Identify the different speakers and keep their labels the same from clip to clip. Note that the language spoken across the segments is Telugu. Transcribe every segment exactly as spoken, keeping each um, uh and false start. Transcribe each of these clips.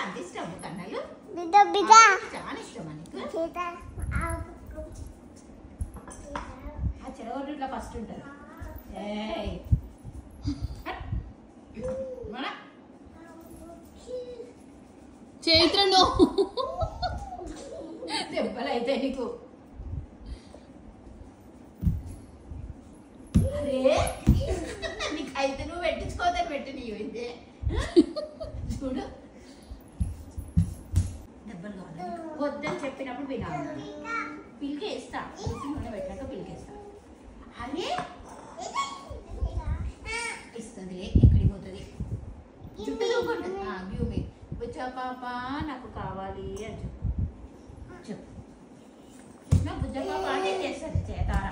Speaker 1: అంత ఇష్టం కన్నలు
Speaker 2: బిడ్డ బిడ్డ
Speaker 1: చాలా ఇష్టం నీకు ఆ చెరగొట్టు ఇట్లా ఫస్ట్ ఉంటారు ఏయ్
Speaker 3: చైత్రను
Speaker 1: దెబ్బలు అయితే నీకు అరే నీకు అయితే నువ్వు పెట్టించుకోదని పెట్టి నీవు ఇదే చూడు దెబ్బలు కావాలి వద్దని చెప్పినప్పుడు వినాలి పిలికేస్తా పెట్టాక పిలికేస్తా అరే ఇస్తుంది ఎక్కడికి పోతుంది జుట్టు దూకుంటుంది గ్యూ మీ బుజ్జా పాప నాకు కావాలి అని చెప్పు చెప్పు చెప్పిన బుజ్జా పాప అంటే చేస్తుంది చేతారా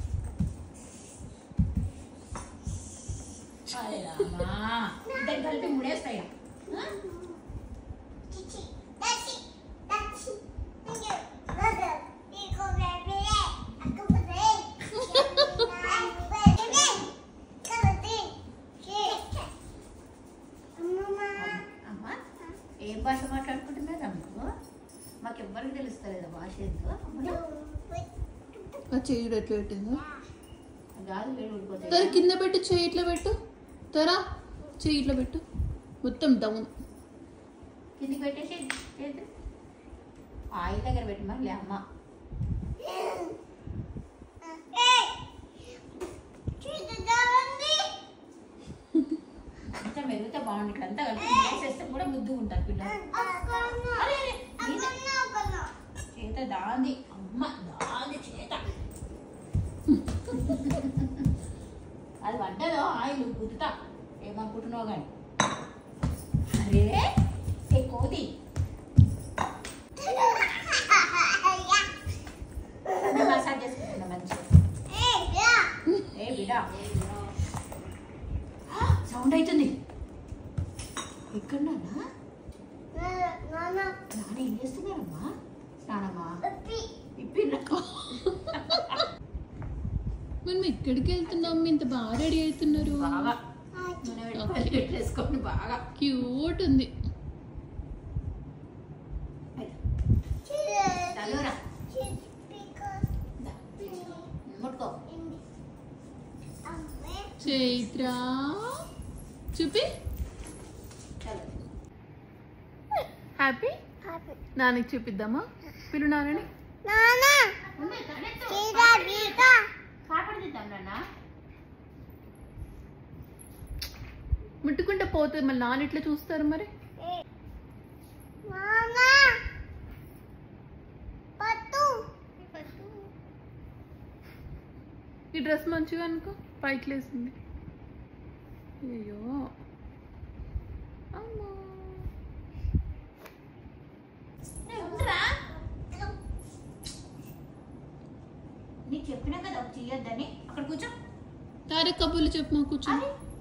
Speaker 1: అరే రామా ఇద్దరు కలిపి ముడేస్తాయి ఏం భాష మాట్లాడుకుంటున్నారు అమ్మకు మాకు ఎవ్వరికి తెలుస్తలేదు భాష ఏంటో
Speaker 3: చెయ్యి ఎట్లా పెట్టిందో
Speaker 1: గాలి వేడి ఊడిపోతాయి
Speaker 3: తర కింద పెట్టు చెయ్యి ఇట్లా పెట్టు తరా చెయ్యి ఇట్లా పెట్టు మొత్తం డౌన్
Speaker 1: కిందికి పెట్టేసి ఆయిల్ దగ్గర పెట్టి మళ్ళీ అమ్మ అంతా మెరుగుతా బాగుంది ఇట్లంతా కలిపి వేసేస్తే కూడా ముద్దు ఉంటారు పిల్లలు చేత దాంది అమ్మ దాంది చేత అది పడ్డదో ఆయిల్ కుదుతా ఏమనుకుంటున్నావు కానీ అరే ఏ కోతి మసాజ్ చేసుకుంటున్నా మంచిగా ఏ బిడా సౌండ్ అవుతుంది ఎక్కడ నాన్న నాన్న ఏం చేస్తున్నారమ్మా స్నానమ్మా ఇప్పిర్రా
Speaker 3: మనం ఎక్కడికి వెళ్తున్నాం ఇంత బాగా రెడీ అవుతున్నారు
Speaker 1: బాగా పెట్టేసుకోండి బాగా
Speaker 3: క్యూట్ ఉంది
Speaker 1: ముట్టుకో
Speaker 3: చైత్ర చూపి హ్యాపీ నాన్నకి చూపిద్దామా పిలు నాన్నని ముట్టుకుంటే పోతుంది మళ్ళీ నాన్న ఇట్లా చూస్తారు మరి ఈ డ్రెస్ మంచిగా అనుకో పైకి లేసింది అయ్యో అమ్మా
Speaker 1: నీకు చెప్పినా కదా తీయొద్దని అక్కడ కూర్చో
Speaker 3: తారక్ కబుర్లు చెప్పు మా కూర్చో
Speaker 1: అరే